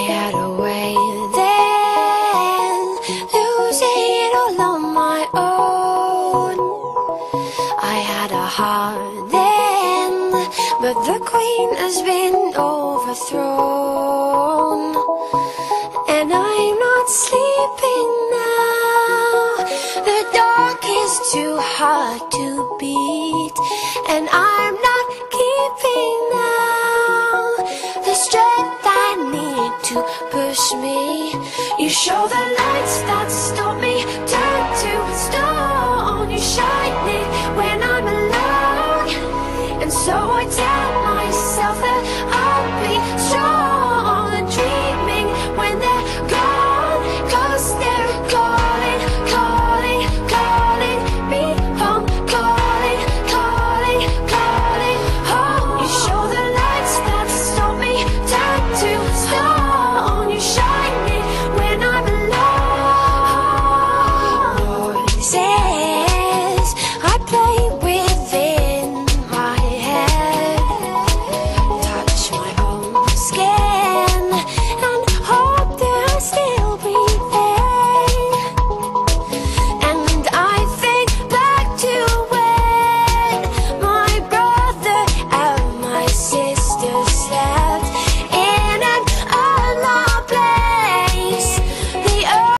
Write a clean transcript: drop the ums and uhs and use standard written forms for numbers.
had a way then, losing it all on my own. I had a heart then, but the queen has been overthrown. And I'm not sleeping now. The dark is too hard to beat, and I'm not keeping